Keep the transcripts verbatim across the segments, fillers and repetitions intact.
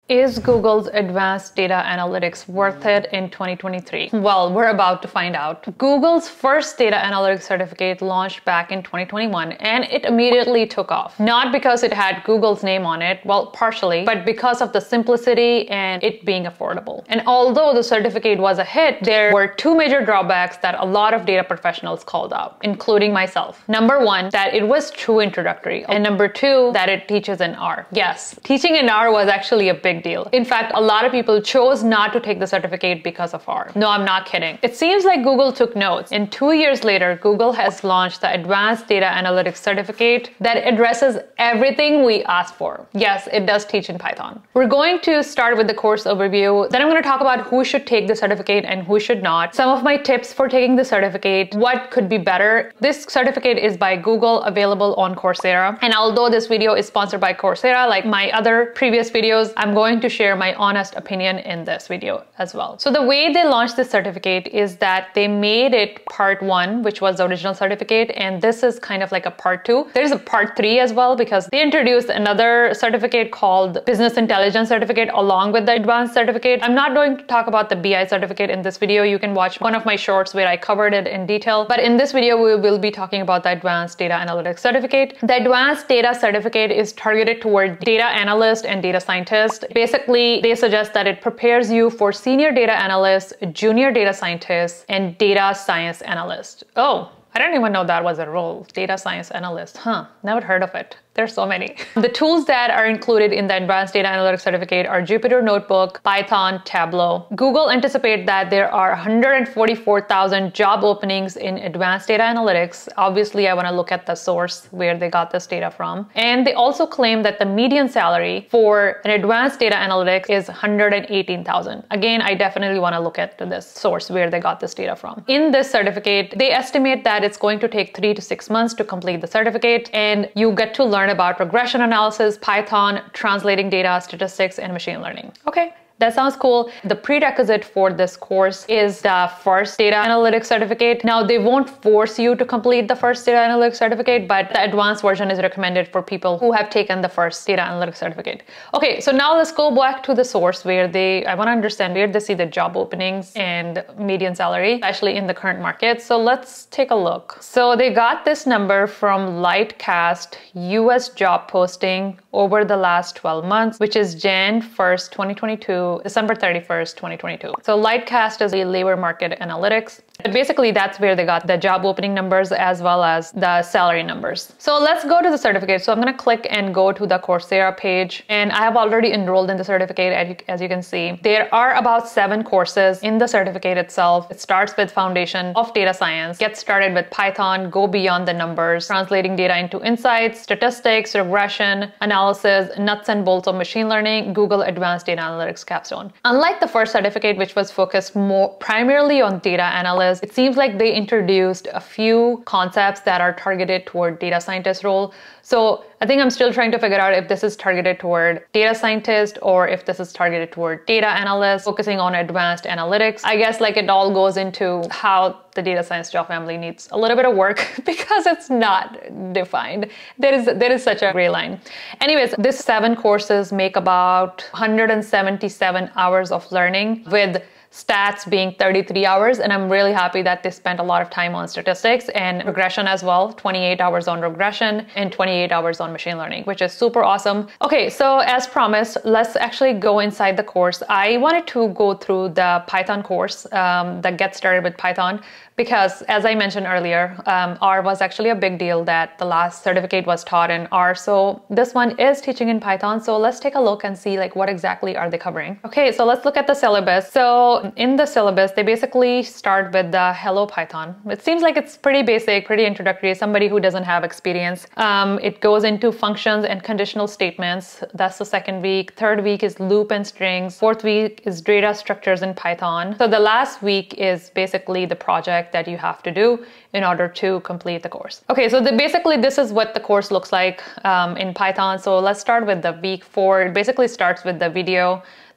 Is Google's advanced data analytics worth it in twenty twenty-three? Well, we're about to find out. Google's first data analytics certificate launched back in twenty twenty-one, and it immediately took off. Not because it had Google's name on it, well, partially, but because of the simplicity and it being affordable. And although the certificate was a hit, there were two major drawbacks that a lot of data professionals called out, including myself. Number one, that it was too introductory. And number two, that it teaches in R. Yes, teaching in R was actually a big deal. In fact, a lot of people chose not to take the certificate because of R. No, I'm not kidding. It seems like Google took notes, and two years later, Google has launched the Advanced Data Analytics Certificate that addresses everything we asked for. Yes, it does teach in Python. We're going to start with the course overview. Then I'm going to talk about who should take the certificate and who should not. Some of my tips for taking the certificate, what could be better. This certificate is by Google, available on Coursera. And although this video is sponsored by Coursera, like my other previous videos, I'm going to share my honest opinion in this video as well. So the way they launched this certificate is that they made it part one, which was the original certificate, and this is kind of like a part two. There's a part three as well because they introduced another certificate called Business Intelligence Certificate along with the advanced certificate. I'm not going to talk about the B I certificate in this video. You can watch one of my shorts where I covered it in detail. But in this video, we will be talking about the Advanced Data Analytics Certificate. The Advanced Data Certificate is targeted toward data analyst and data scientist. Basically, they suggest that it prepares you for senior data analyst, junior data scientist, and data science analyst. Oh, I didn't even know that was a role. Data science analyst. Huh, never heard of it. There's so many. The tools that are included in the Advanced Data Analytics Certificate are Jupyter Notebook, Python, Tableau. Google anticipates that there are one hundred forty-four thousand job openings in Advanced Data Analytics. Obviously, I want to look at the source where they got this data from. And they also claim that the median salary for an Advanced Data Analytics is one hundred eighteen thousand. Again, I definitely want to look at this source where they got this data from. In this certificate, they estimate that it's going to take three to six months to complete the certificate, and you get to learn about regression analysis, Python, translating data, statistics, and machine learning. Okay. That sounds cool. The prerequisite for this course is the first data analytics certificate. Now, they won't force you to complete the first data analytics certificate, but the advanced version is recommended for people who have taken the first data analytics certificate. Okay, so now let's go back to the source where they, I want to understand where they see the job openings and median salary, especially in the current market. So let's take a look. So they got this number from Lightcast U S job posting over the last twelve months, which is January first, twenty twenty-two, December thirty-first, twenty twenty-two. So Lightcast is a labor market analytics. But basically, that's where they got the job opening numbers as well as the salary numbers. So let's go to the certificate. So I'm going to click and go to the Coursera page. And I have already enrolled in the certificate, as you, as you can see. There are about seven courses in the certificate itself. It starts with Foundation of Data Science, get started with Python, go beyond the numbers, translating data into insights, statistics, regression, analysis, nuts and bolts of machine learning, Google Advanced Data Analytics Capstone. Unlike the first certificate, which was focused more primarily on data analysis, it seems like they introduced a few concepts that are targeted toward data scientist role. So I think I'm still trying to figure out if this is targeted toward data scientist or if this is targeted toward data analyst, focusing on advanced analytics. I guess like it all goes into how the data science job family needs a little bit of work because it's not defined. There is, there is such a gray line. Anyways, these seven courses make about one hundred seventy-seven hours of learning, with stats being thirty-three hours, and I'm really happy that they spent a lot of time on statistics and regression as well, twenty-eight hours on regression and twenty-eight hours on machine learning, which is super awesome. Okay, so as promised, let's actually go inside the course. I wanted to go through the Python course um, that gets started with Python, because as I mentioned earlier, um, R was actually a big deal that the last certificate was taught in R. So this one is teaching in Python. So let's take a look and see like what exactly are they covering. Okay, so let's look at the syllabus. So in the syllabus, they basically start with the Hello Python. It seems like it's pretty basic, pretty introductory, somebody who doesn't have experience. Um, it goes into functions and conditional statements. That's the second week. Third week is loop and strings. Fourth week is data structures in Python. So the last week is basically the project that you have to do in order to complete the course. Okay, so the, basically this is what the course looks like um, in Python. So let's start with the week four. It basically starts with the video.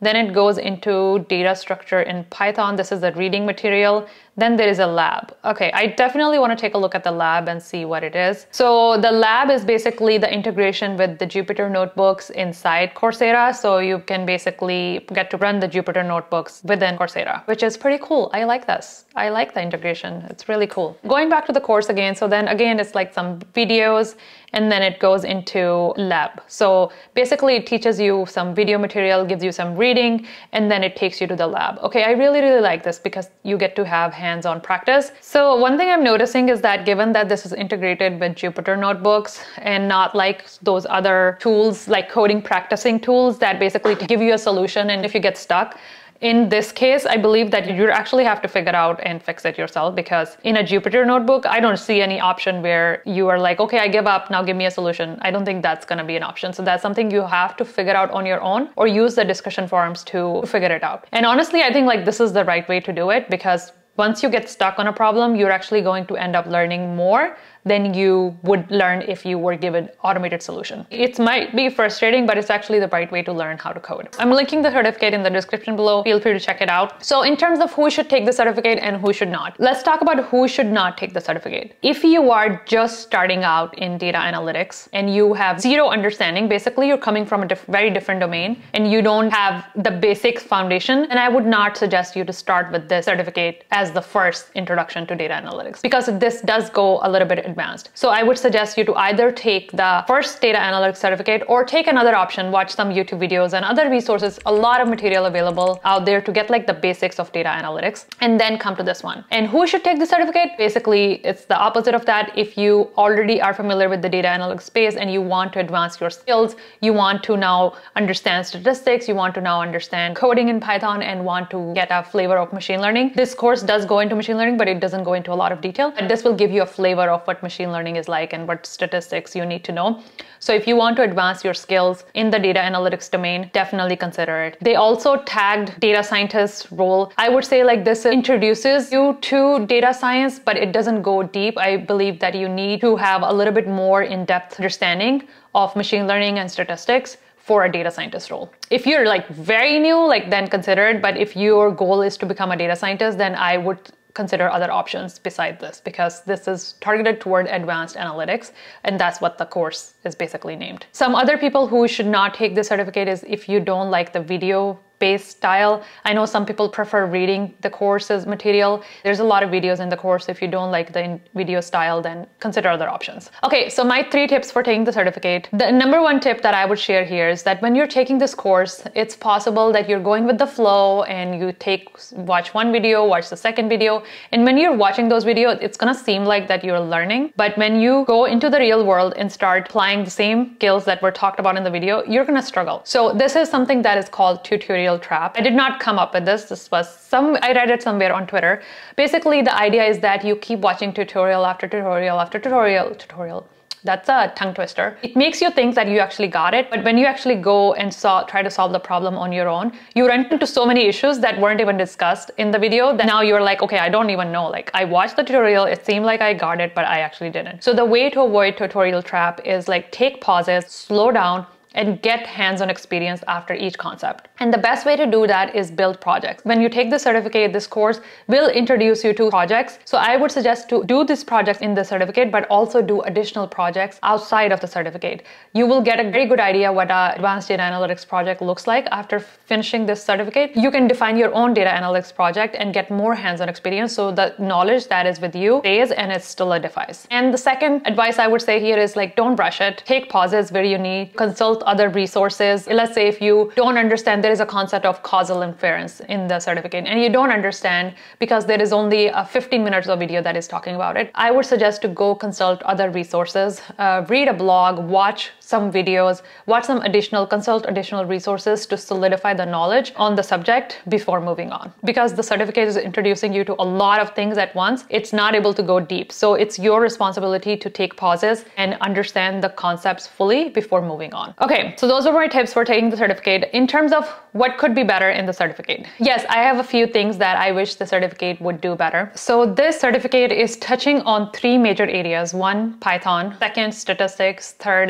Then it goes into data structure in Python. This is the reading material. Then there is a lab. Okay, I definitely want to take a look at the lab and see what it is. So the lab is basically the integration with the Jupyter notebooks inside Coursera. So you can basically get to run the Jupyter notebooks within Coursera, which is pretty cool. I like this. I like the integration. It's really cool. Going back to the course again. So then again, it's like some videos, and then it goes into lab. So basically it teaches you some video material, gives you some reading, and then it takes you to the lab. Okay, I really, really like this because you get to have hands-on practice. So one thing I'm noticing is that given that this is integrated with Jupyter notebooks and not like those other tools, like coding practicing tools that basically give you a solution, and if you get stuck, in this case, I believe that you actually have to figure out and fix it yourself, because in a Jupyter notebook, I don't see any option where you are like, okay, I give up, now give me a solution. I don't think that's gonna be an option. So that's something you have to figure out on your own, or use the discussion forums to figure it out. And honestly, I think like this is the right way to do it, because once you get stuck on a problem, you're actually going to end up learning more than you would learn if you were given automated solution. It might be frustrating, but it's actually the right way to learn how to code. I'm linking the certificate in the description below. Feel free to check it out. So in terms of who should take the certificate and who should not, let's talk about who should not take the certificate. If you are just starting out in data analytics and you have zero understanding, basically you're coming from a diff very different domain and you don't have the basic foundation, then I would not suggest you to start with this certificate as the first introduction to data analytics, because this does go a little bit advanced. So I would suggest you to either take the first data analytics certificate or take another option, watch some YouTube videos and other resources, a lot of material available out there to get like the basics of data analytics, and then come to this one. And who should take the certificate? Basically, it's the opposite of that. If you already are familiar with the data analytics space and you want to advance your skills, you want to now understand statistics, you want to now understand coding in Python and want to get a flavor of machine learning. This course does go into machine learning, but it doesn't go into a lot of detail. But this will give you a flavor of what machine learning is like and what statistics you need to know. So if you want to advance your skills in the data analytics domain, definitely consider it. They also tagged data scientist role. I would say like this introduces you to data science, but it doesn't go deep. I believe that you need to have a little bit more in-depth understanding of machine learning and statistics for a data scientist role. If you're like very new, like then consider it. But if your goal is to become a data scientist, then I would consider other options beside this, because this is targeted toward advanced analytics, and that's what the course is basically named. Some other people who should not take this certificate is if you don't like the video based style. I know some people prefer reading the course's material. There's a lot of videos in the course. If you don't like the video style, then consider other options. Okay, so my three tips for taking the certificate. The number one tip that I would share here is that when you're taking this course, it's possible that you're going with the flow and you take, watch one video, watch the second video. And when you're watching those videos, it's gonna seem like that you're learning. But when you go into the real world and start applying the same skills that were talked about in the video, you're gonna struggle. So this is something that is called tutorial trap. I did not come up with this. This was some, I read it somewhere on Twitter. Basically, the idea is that you keep watching tutorial after tutorial after tutorial, tutorial. That's a tongue twister. It makes you think that you actually got it, but when you actually go and so, try to solve the problem on your own, you run into so many issues that weren't even discussed in the video that now you're like, okay, I don't even know. Like, I watched the tutorial, it seemed like I got it, but I actually didn't. So the way to avoid tutorial trap is like take pauses, slow down, and get hands-on experience after each concept. And the best way to do that is build projects. When you take the certificate, this course will introduce you to projects. So I would suggest to do these projects in the certificate, but also do additional projects outside of the certificate. You will get a very good idea what an advanced data analytics project looks like after finishing this certificate. You can define your own data analytics project and get more hands-on experience, so the knowledge that is with you stays and it solidifies. And the second advice I would say here is like, don't rush it. Take pauses where you need, consult other resources. Let's say if you don't understand, there is a concept of causal inference in the certificate and you don't understand because there is only a fifteen minutes of video that is talking about it, I would suggest to go consult other resources, uh, read a blog, watch some videos, watch some additional, consult additional resources to solidify the knowledge on the subject before moving on. Because the certificate is introducing you to a lot of things at once, it's not able to go deep. So it's your responsibility to take pauses and understand the concepts fully before moving on. Okay, so those are my tips for taking the certificate. In terms of what could be better in the certificate, yes, I have a few things that I wish the certificate would do better. So this certificate is touching on three major areas. One, Python. Second, statistics. Third is machine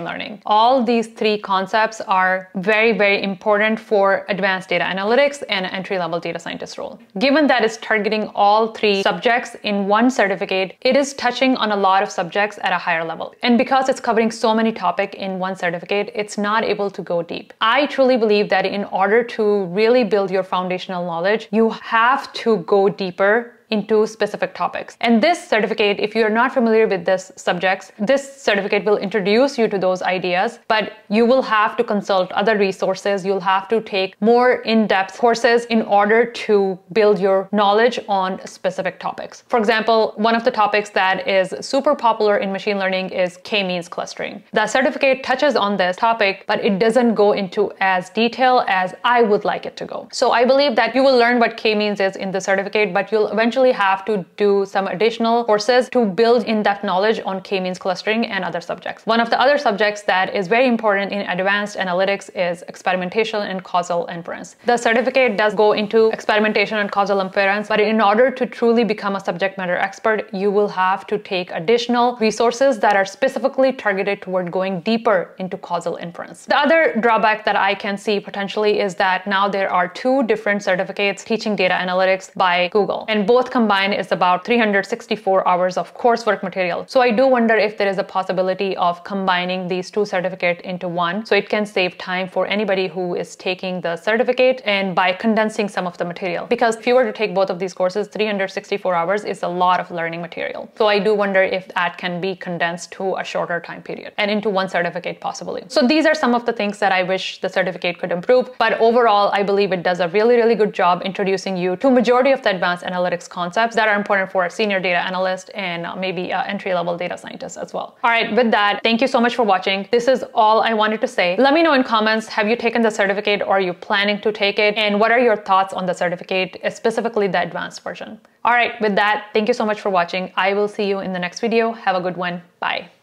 machine learning. All these three concepts are very, very important for advanced data analytics and entry-level data scientist role. Given that it's targeting all three subjects in one certificate, it is touching on a lot of subjects at a higher level. And because it's covering so many topics in one certificate, it's not able to go deep. I truly believe that in order to really build your foundational knowledge, you have to go deeper into specific topics. And this certificate, if you're not familiar with this subjects, this certificate will introduce you to those ideas, but you will have to consult other resources. You'll have to take more in-depth courses in order to build your knowledge on specific topics. For example, one of the topics that is super popular in machine learning is k-means clustering. The certificate touches on this topic, but it doesn't go into as detail as I would like it to go. So I believe that you will learn what k-means is in the certificate, but you'll eventually have to do some additional courses to build in-depth knowledge on k-means clustering and other subjects. One of the other subjects that is very important in advanced analytics is experimentation and causal inference. The certificate does go into experimentation and causal inference, but in order to truly become a subject matter expert, you will have to take additional resources that are specifically targeted toward going deeper into causal inference. The other drawback that I can see potentially is that now there are two different certificates teaching data analytics by Google, and both combined is about three hundred sixty-four hours of coursework material. So I do wonder if there is a possibility of combining these two certificates into one, so it can save time for anybody who is taking the certificate and by condensing some of the material. Because if you were to take both of these courses, three hundred sixty-four hours is a lot of learning material. So I do wonder if that can be condensed to a shorter time period and into one certificate possibly. So these are some of the things that I wish the certificate could improve, but overall I believe it does a really, really good job introducing you to majority of the advanced analytics concepts that are important for a senior data analyst and uh, maybe uh, entry-level data scientist as well. All right, with that, thank you so much for watching. This is all I wanted to say. Let me know in comments, have you taken the certificate or are you planning to take it? And what are your thoughts on the certificate, specifically the advanced version? All right, with that, thank you so much for watching. I will see you in the next video. Have a good one. Bye.